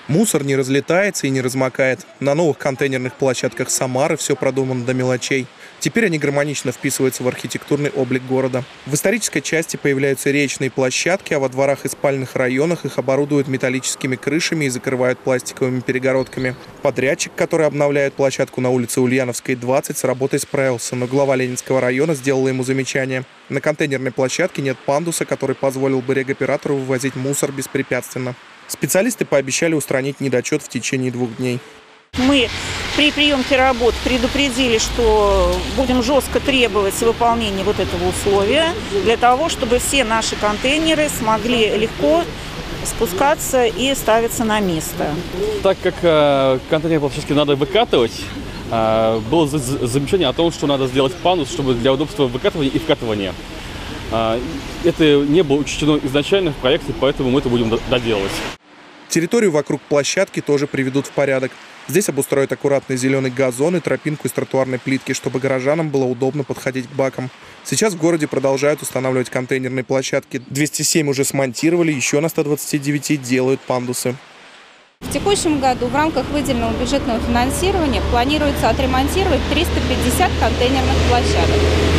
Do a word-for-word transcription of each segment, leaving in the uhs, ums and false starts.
Мусор не разлетается и не размокает. На новых контейнерных площадках Самары все продумано до мелочей. Теперь они гармонично вписываются в архитектурный облик города. В исторической части появляются речные площадки, а во дворах и спальных районах их оборудуют металлическими крышами и закрывают пластиковыми перегородками. Подрядчик, который обновляет площадку на улице Ульяновской, двадцать, с работой справился, но глава Ленинского района сделала ему замечание. На контейнерной площадке нет пандуса, который позволил бы регоператору вывозить мусор беспрепятственно. Специалисты пообещали устранить недочет в течение двух дней. Мы при приемке работ предупредили, что будем жестко требовать выполнения вот этого условия, для того, чтобы все наши контейнеры смогли легко спускаться и ставиться на место. Так как э, контейнерные площадки надо выкатывать, э, было замечание о том, что надо сделать пандус, чтобы для удобства выкатывания и вкатывания. Э, это не было учтено изначально в проекте, поэтому мы это будем доделывать. Территорию вокруг площадки тоже приведут в порядок. Здесь обустроят аккуратный зеленый газон и тропинку из тротуарной плитки, чтобы горожанам было удобно подходить к бакам. Сейчас в городе продолжают устанавливать контейнерные площадки. двести семь уже смонтировали, еще на ста двадцати девяти делают пандусы. В текущем году в рамках выделенного бюджетного финансирования планируется отремонтировать триста пятьдесят контейнерных площадок.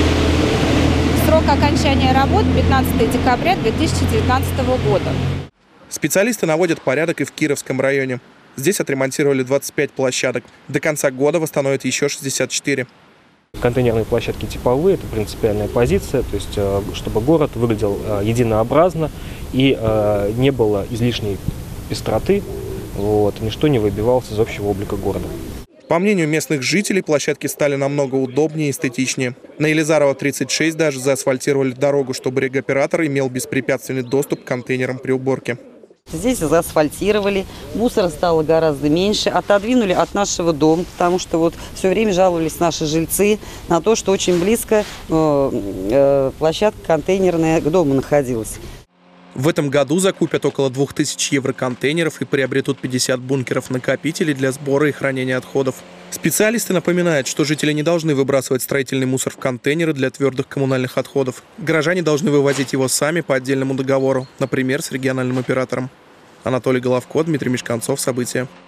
Срок окончания работ пятнадцатое декабря две тысячи девятнадцатого года. Специалисты наводят порядок и в Кировском районе. Здесь отремонтировали двадцать пять площадок. До конца года восстановят еще шестьдесят четыре. Контейнерные площадки типовые – это принципиальная позиция, то есть чтобы город выглядел единообразно и не было излишней пестроты, вот, ничто не выбивалось из общего облика города. По мнению местных жителей, площадки стали намного удобнее и эстетичнее. На Елизарова тридцать шесть даже заасфальтировали дорогу, чтобы регоператор имел беспрепятственный доступ к контейнерам при уборке. Здесь заасфальтировали, мусора стало гораздо меньше, отодвинули от нашего дома, потому что вот все время жаловались наши жильцы на то, что очень близко э, э, площадка контейнерная к дому находилась. В этом году закупят около двух тысяч евроконтейнеров и приобретут пятьдесят бункеров-накопителей для сбора и хранения отходов. Специалисты напоминают, что жители не должны выбрасывать строительный мусор в контейнеры для твердых коммунальных отходов. Горожане должны вывозить его сами по отдельному договору, например, с региональным оператором. Анатолий Головко, Дмитрий Мешканцов. События.